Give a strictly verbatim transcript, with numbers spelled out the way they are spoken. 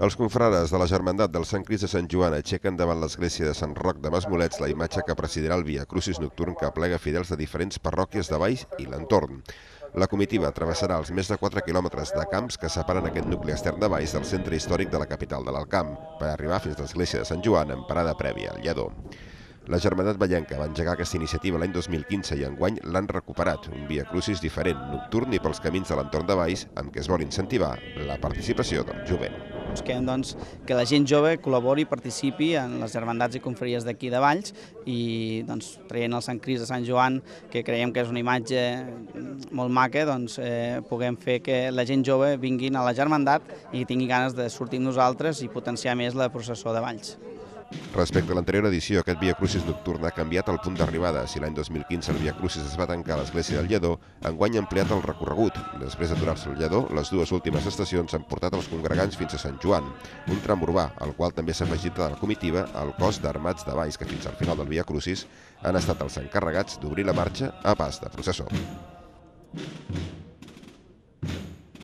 Els confrares de la Germandat del Sant Crist de Sant Joan aixequen davant l'església de Sant Roc de Masmolets la imatge que presidirà el Via Crucis nocturn que aplega fidels de diferents parròquies de Valls i l'entorn. La comitiva travessarà els més de quatre quilòmetres de camps que separen aquest nucli extern de Valls del centre històric de la capital de l'Alt Camp, per arribar fins a l'església de Sant Joan en parada prèvia al Lledó. La Germandat Vallenca va engegar aquesta iniciativa l'any dos mil quinze i enguany l'han recuperat, un Via Crucis diferent, nocturn i pels camins de l'entorn de Valls, amb què es vol incentivar la participació del jovent. Busquem doncs, que la gent jove col·labori i participi en les germandats i confraries d'aquí de Valls i doncs, traient el Sant Crist de Sant Joan, que creiem que és una imatge molt maca, doncs, eh, puguem fer que la gent jove vinguin a la germandat i tingui ganes de sortir amb nosaltres i potenciar més la processó de Valls. Respecte a l'anterior edició, aquest Via Crucis nocturn ha canviat el punt d'arribada. Si l'any dos mil quinze el Via Crucis es va tancar a l'església del Lledó, enguany ha ampliat el recorregut. Després d'aturar-se al Lledó, les dues últimes estacions han portat els congregants fins a Sant Joan, un tram urbà, al qual també s'ha afegit de la comitiva el cos d'armats de Valls, que fins al final del Via Crucis han estat els encarregats d'obrir la marxa a pas de processó.